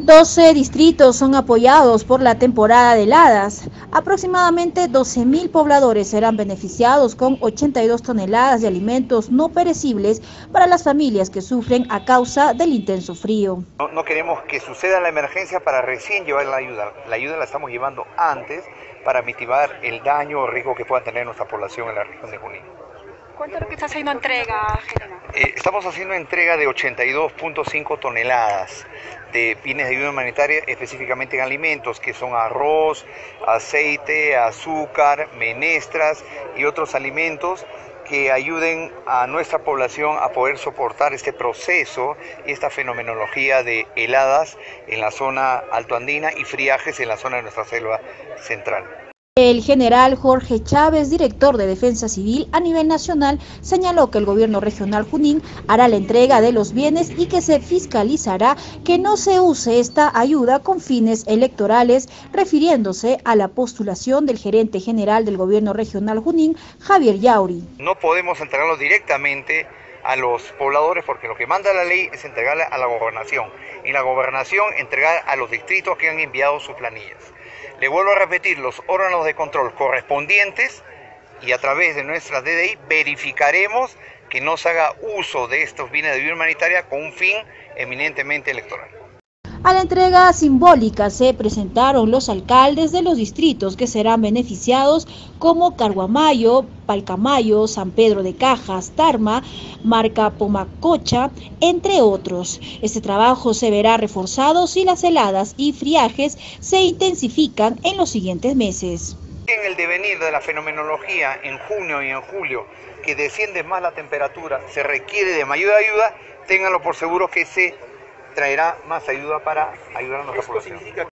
12 distritos son apoyados por la temporada de heladas. Aproximadamente 12.000 pobladores serán beneficiados con 82 toneladas de alimentos no perecibles para las familias que sufren a causa del intenso frío. No queremos que suceda la emergencia para recién llevar la ayuda. La ayuda la estamos llevando antes para mitigar el daño o riesgo que pueda tener nuestra población en la región de Junín. ¿Cuánto es lo que está haciendo entrega, general? Estamos haciendo entrega de 82.5 toneladas de bienes de ayuda humanitaria, específicamente en alimentos, que son arroz, aceite, azúcar, menestras y otros alimentos que ayuden a nuestra población a poder soportar este proceso y esta fenomenología de heladas en la zona altoandina y friajes en la zona de nuestra selva central. El general Jorge Chávez, director de Defensa Civil a nivel nacional, señaló que el gobierno regional Junín hará la entrega de los bienes y que se fiscalizará que no se use esta ayuda con fines electorales, refiriéndose a la postulación del gerente general del gobierno regional Junín, Javier Yauri. No podemos entregarlo directamente a los pobladores porque lo que manda la ley es entregarle a la gobernación y la gobernación entregar a los distritos que han enviado sus planillas. Le vuelvo a repetir, los órganos de control correspondientes y a través de nuestra DDI verificaremos que no se haga uso de estos bienes de ayuda humanitaria con un fin eminentemente electoral. A la entrega simbólica se presentaron los alcaldes de los distritos que serán beneficiados como Carguamayo, Palcamayo, San Pedro de Cajas, Tarma, Marca Pomacocha, entre otros. Este trabajo se verá reforzado si las heladas y friajes se intensifican en los siguientes meses. En el devenir de la fenomenología en junio y en julio, que desciende más la temperatura, se requiere de mayor ayuda, ténganlo por seguro que se traerá más ayuda para ayudar a nuestra población.